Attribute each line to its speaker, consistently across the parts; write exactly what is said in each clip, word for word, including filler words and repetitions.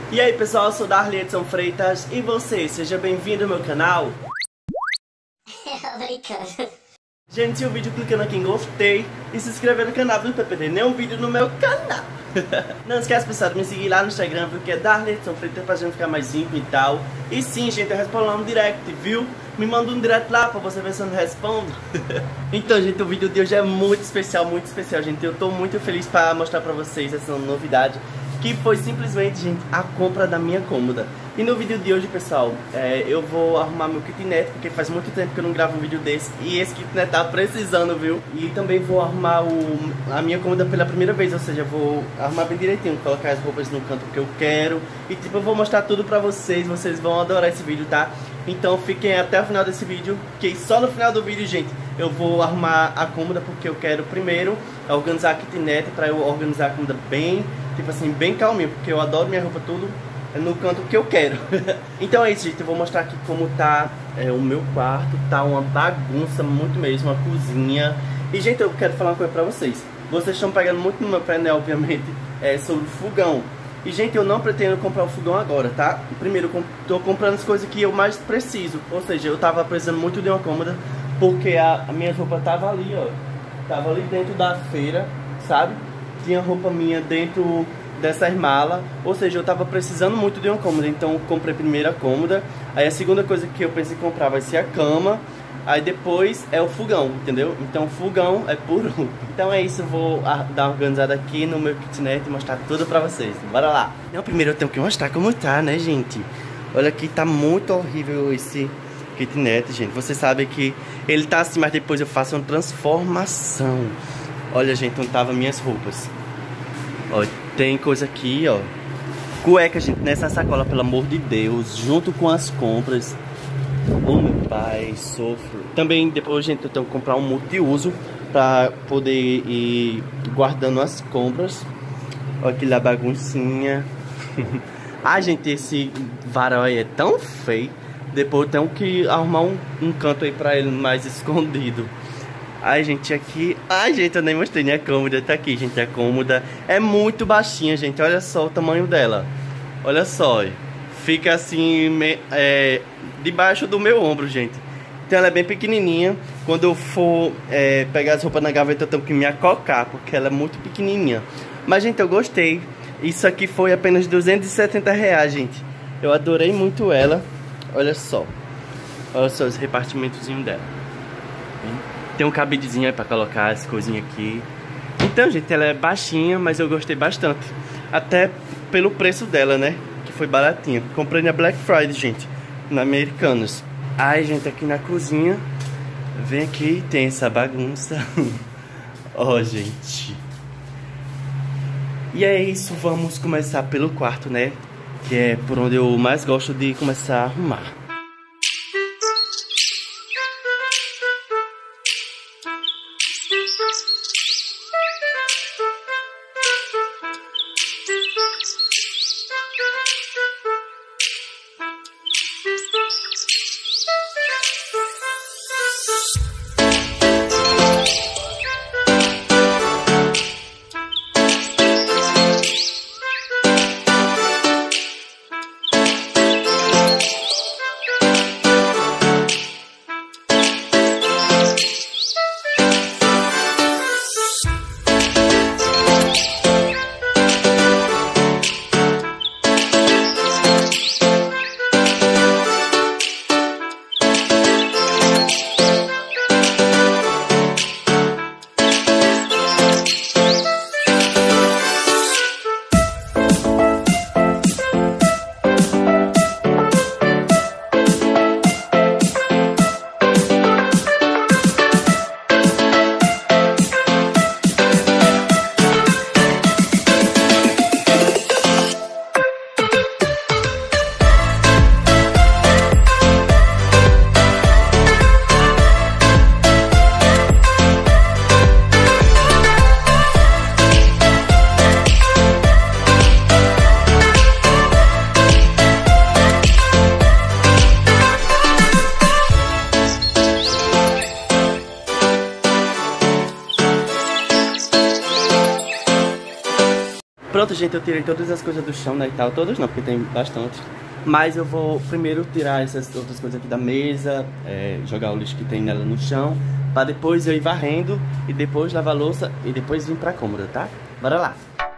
Speaker 1: E aí pessoal, eu sou Darley Edson Freitas e você, seja bem-vindo ao meu canal.
Speaker 2: Brincando.
Speaker 1: Gente, o vídeo clicando aqui em gostei e se inscrever no canal para não perder nenhum vídeo no meu canal. Não esquece, pessoal, de me seguir lá no Instagram, viu, que é Darley Edson Freitas, pra gente ficar mais íntimo e tal. E sim, gente, eu respondo lá no direct, viu? Me manda um direct lá pra você ver se eu não respondo. Então, gente, o vídeo de hoje é muito especial, muito especial, gente. Eu tô muito feliz pra mostrar pra vocês essa novidade, que foi simplesmente, gente, a compra da minha cômoda. E no vídeo de hoje, pessoal, é, eu vou arrumar meu kitnet, porque faz muito tempo que eu não gravo um vídeo desse. E esse kitnet tá precisando, viu? E também vou arrumar o, a minha cômoda pela primeira vez, ou seja, vou arrumar bem direitinho, colocar as roupas no canto que eu quero. E tipo, eu vou mostrar tudo pra vocês, vocês vão adorar esse vídeo, tá? Então fiquem até o final desse vídeo, que só no final do vídeo, gente, eu vou arrumar a cômoda, porque eu quero primeiro organizar a kitnet, pra eu organizar a cômoda bem, tipo assim, bem calminho, porque eu adoro minha roupa tudo no canto que eu quero. Então é isso, gente, eu vou mostrar aqui como tá é, o meu quarto. Tá uma bagunça muito mesmo, uma cozinha. E, gente, eu quero falar uma coisa pra vocês. Vocês estão pegando muito no meu pé, né, obviamente, é, sobre o fogão. E, gente, eu não pretendo comprar o fogão agora, tá? Primeiro, eu tô comprando as coisas que eu mais preciso. Ou seja, eu tava precisando muito de uma cômoda, porque a, a minha roupa tava ali, ó. Tava ali dentro da feira, sabe? Tinha roupa minha dentro dessas malas, ou seja, eu tava precisando muito de uma cômoda, então eu comprei primeiro a cômoda. Aí a segunda coisa que eu pensei em comprar vai ser a cama. Aí depois é o fogão, entendeu? Então o fogão é por um. Então é isso, eu vou dar uma organizada aqui no meu kitnet e mostrar tudo pra vocês. Bora lá! Não, primeiro eu tenho que mostrar como tá, né, gente? Olha aqui, tá muito horrível esse kitnet, gente. Vocês sabem que ele tá assim, mas depois eu faço uma transformação. Olha, gente, onde tava minhas roupas. Ó, tem coisa aqui, ó. Cueca, gente, nessa sacola, pelo amor de Deus. Junto com as compras. Oh, meu pai, sofro. Também, depois, gente, eu tenho que comprar um multiuso pra poder ir guardando as compras. Olha aqui lá, baguncinha. Ah, gente, esse varal aí é tão feio. Depois eu tenho que arrumar um, um canto aí pra ele mais escondido. Ai, gente, aqui... Ai, gente, eu nem mostrei, né? A cômoda tá aqui, gente. A cômoda é muito baixinha, gente. Olha só o tamanho dela. Olha só. Fica assim, me... é... debaixo do meu ombro, gente. Então ela é bem pequenininha. Quando eu for é... pegar as roupas na gaveta, eu tenho que me acocar, porque ela é muito pequenininha. Mas, gente, eu gostei. Isso aqui foi apenas duzentos e setenta reais, gente. Eu adorei muito ela. Olha só. Olha só os repartimentozinhos dela. Tem um cabidezinho aí pra colocar as coisinhas aqui. Então, gente, ela é baixinha, mas eu gostei bastante. Até pelo preço dela, né? Que foi baratinha. Comprei na Black Friday, gente. Na Americanas. Ai, gente, aqui na cozinha. Vem aqui, tem essa bagunça. Ó, oh, gente. E é isso, vamos começar pelo quarto, né? Que é por onde eu mais gosto de começar a arrumar. Pronto, gente, eu tirei todas as coisas do chão, né, e tal. Todas não, porque tem bastante. Mas eu vou primeiro tirar essas outras coisas aqui da mesa, é, jogar o lixo que tem nela no chão, pra depois eu ir varrendo e depois lavar a louça e depois vir pra cômoda, tá? Bora lá!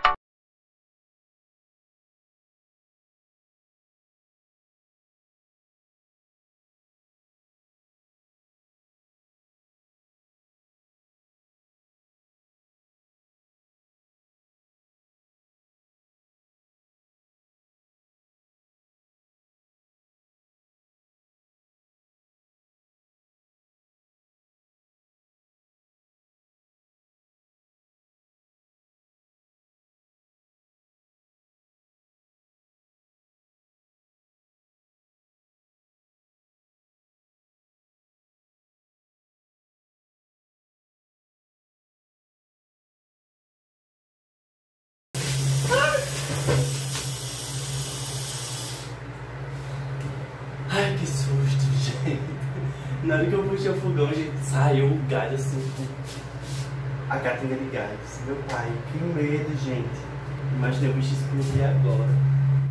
Speaker 1: Ai, que susto, gente. Na hora que eu puxei o fogão, gente, saiu o gás assim, a catinga de gás. Meu pai, que medo, gente. Imaginei o bicho explodir agora.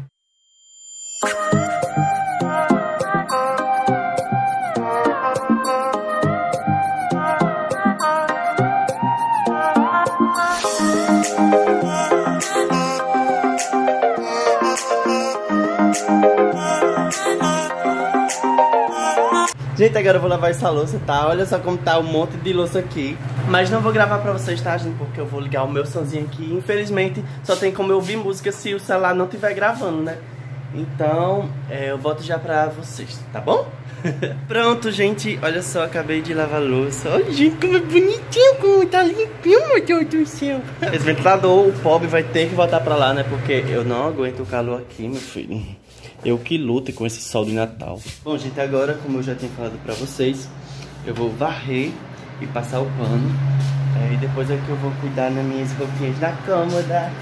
Speaker 1: Gente, agora eu vou lavar essa louça, tá? Olha só como tá um monte de louça aqui. Mas não vou gravar pra vocês, tá, gente? Porque eu vou ligar o meu sonzinho aqui. Infelizmente, só tem como eu ouvir música se o celular não estiver gravando, né? Então, é, eu volto já pra vocês, tá bom? Pronto, gente. Olha só, acabei de lavar a louça. Olha, gente, como é bonitinho, como tá limpinho, meu Deus do céu. Esse ventilador, o pobre vai ter que voltar pra lá, né? Porque eu não aguento o calor aqui, meu filho. Eu que luto com esse sol de Natal. Bom, gente, agora, como eu já tinha falado pra vocês, eu vou varrer e passar o pano. É, e depois é que eu vou cuidar nas minhas roupinhas da cômoda.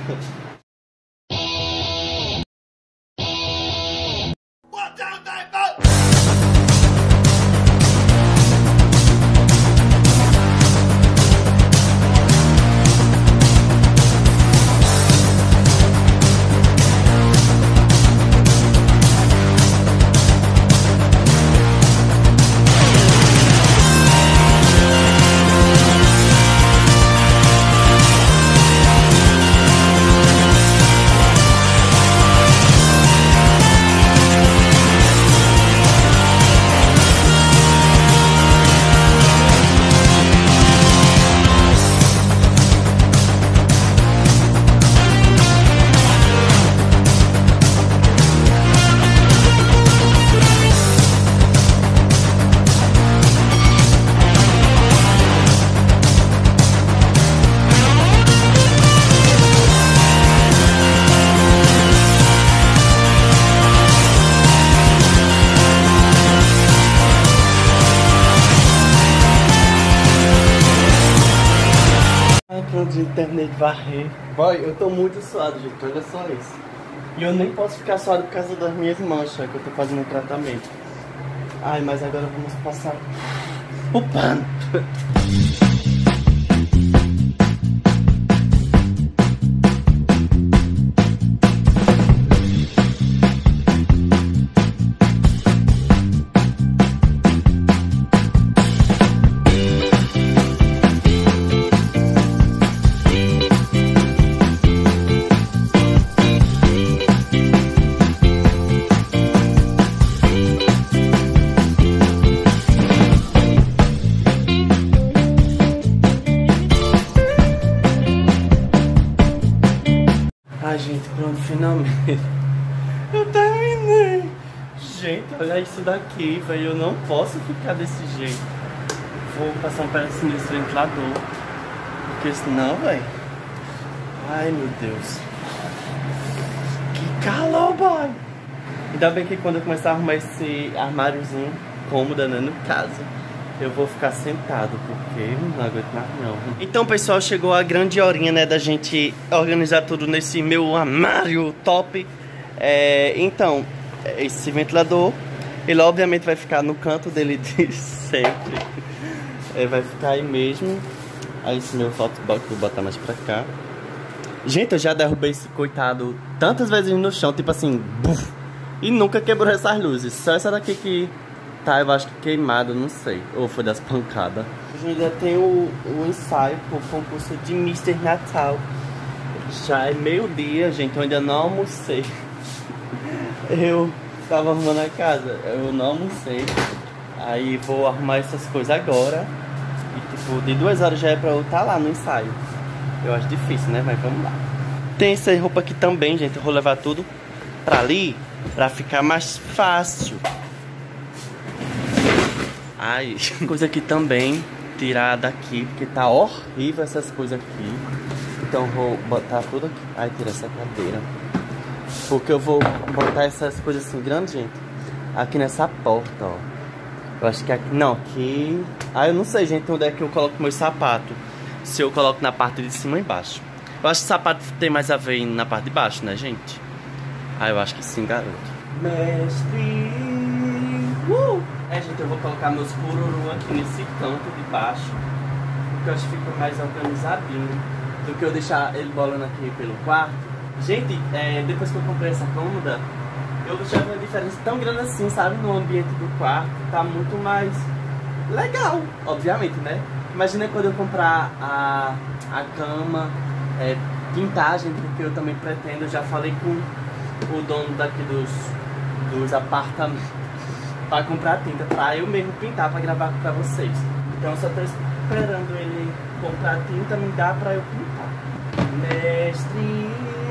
Speaker 1: Pronto, gente, terminei de varrer. Boy, eu tô muito suado, gente, olha só isso. E eu nem posso ficar suado por causa das minhas manchas, que eu tô fazendo um tratamento. Ai, mas agora vamos passar o pano. Ai, gente, pronto, finalmente eu terminei. Gente, olha isso daqui, velho. Eu não posso ficar desse jeito. Vou passar um pedacinho desse ventilador, porque senão, velho. Ai, meu Deus. Que calor, boy. Ainda bem que quando eu começar a arrumar esse armáriozinho cômodo, né, no caso, eu vou ficar sentado, porque não aguento mais não. Então, pessoal, chegou a grande horinha, né, da gente organizar tudo nesse meu armário top. É, então, esse ventilador, ele obviamente vai ficar no canto dele de sempre. É, vai ficar aí mesmo. Aí esse meu hotbox, vou botar mais pra cá. Gente, eu já derrubei esse coitado tantas vezes no chão, tipo assim, buf, e nunca quebrou essas luzes. Só essa daqui que tá, eu acho que queimada, não sei. Ou foi das pancadas. Hoje ainda tem o, o ensaio pro concurso de mister Natal. Já é meio-dia, gente, eu ainda não almocei. Eu tava arrumando a casa, eu não almocei. Aí vou arrumar essas coisas agora. E tipo, de duas horas já é pra eu estar lá no ensaio. Eu acho difícil, né? Mas vamos lá. Tem essa roupa aqui também, gente. Eu vou levar tudo pra ali, pra ficar mais fácil. Ai, coisa aqui também, tirar daqui, porque tá horrível essas coisas aqui. Então vou botar tudo aqui. Ai, tira essa cadeira. Porque eu vou botar essas coisas assim grandes, gente, aqui nessa porta, ó. Eu acho que aqui... Não, aqui... Ah, eu não sei, gente, onde é que eu coloco meu sapato. Se eu coloco na parte de cima ou embaixo. Eu acho que sapato tem mais a ver na parte de baixo, né, gente? Ah, eu acho que sim, garoto. Mestre... Uh! É, gente, eu vou colocar meus cururu aqui nesse canto de baixo. Porque eu acho que fica mais organizadinho do que eu deixar ele bolando aqui pelo quarto. Gente, é, depois que eu comprei essa cômoda, eu já vi uma diferença tão grande assim, sabe? No ambiente do quarto, tá muito mais legal, obviamente, né? Imagina quando eu comprar a, a cama, é, pintar, gente, porque eu também pretendo, eu já falei com o dono daqui dos, dos apartamentos, pra comprar tinta, pra eu mesmo pintar, pra gravar pra vocês. Então eu só tô esperando ele comprar tinta, me dá pra eu pintar. Mestre,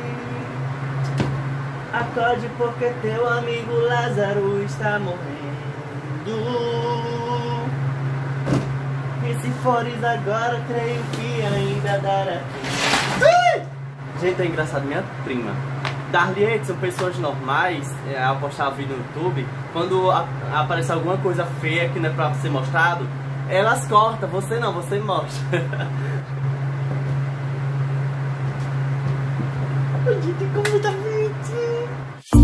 Speaker 1: acorde porque teu amigo Lázaro está morrendo. E se fores agora, creio que ainda dará. Gente, é engraçado, minha prima Darli e são pessoas normais, é, ao postar vídeo no YouTube, quando a, aparece alguma coisa feia que não é pra ser mostrado, elas cortam, você não, você mostra. Gente, como tá bonitinho.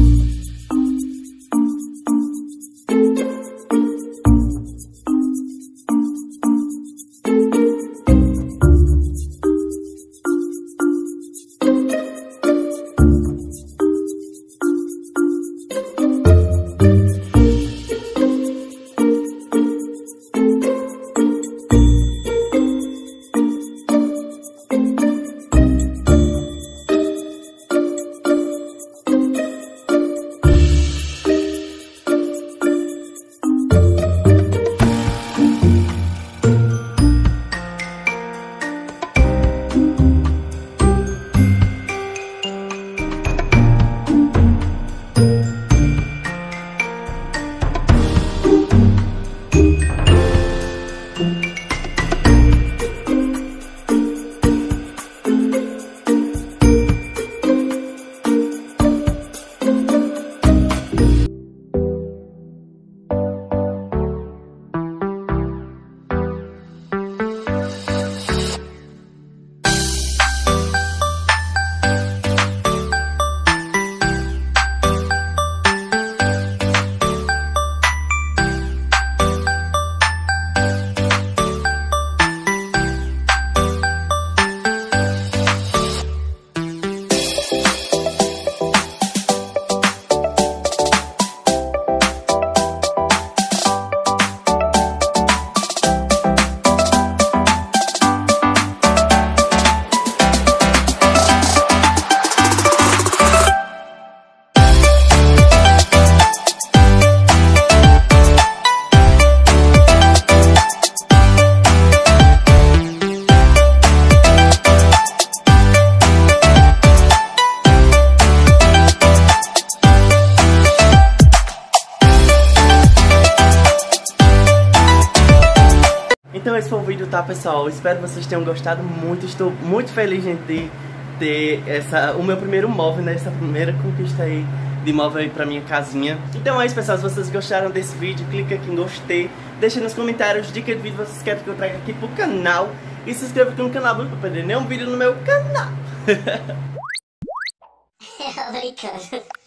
Speaker 1: Então esse foi o vídeo, tá, pessoal? Espero que vocês tenham gostado muito. Estou muito feliz, gente, de ter essa, o meu primeiro móvel, né? Essa primeira conquista aí de móvel aí pra minha casinha. Então é isso, pessoal. Se vocês gostaram desse vídeo, clica aqui em gostei. Deixa nos comentários dica de vídeo vocês querem que eu traga aqui pro canal. E se inscreva aqui no canal pra não perder nenhum vídeo no meu canal.
Speaker 2: Brincando.